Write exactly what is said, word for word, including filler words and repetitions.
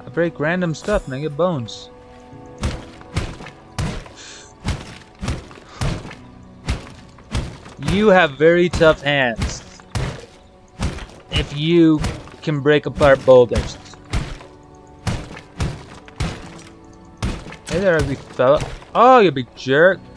I break random stuff and I get bones. You have very tough hands if you can break apart boulders. Hey there, ugly fella. Oh, you big jerk.